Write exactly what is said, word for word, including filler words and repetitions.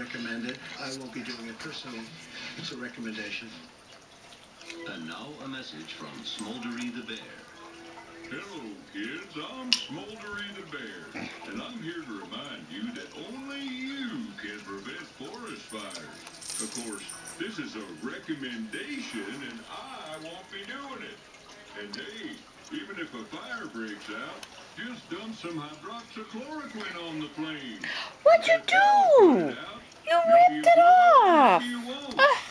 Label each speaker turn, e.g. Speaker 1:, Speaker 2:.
Speaker 1: recommend it. I won't be doing it personally. It's a recommendation.
Speaker 2: And now a message from Smoldery the Bear.
Speaker 3: Hello, kids. I'm Smoldery the Bear, and I'm here to remind you that only you can prevent forest fires. Of course, this is a recommendation, and I won't be doing it. And hey, even if a fire breaks out, just dump some hydroxychloroquine on the flame.
Speaker 4: What'd you do? You ripped it off.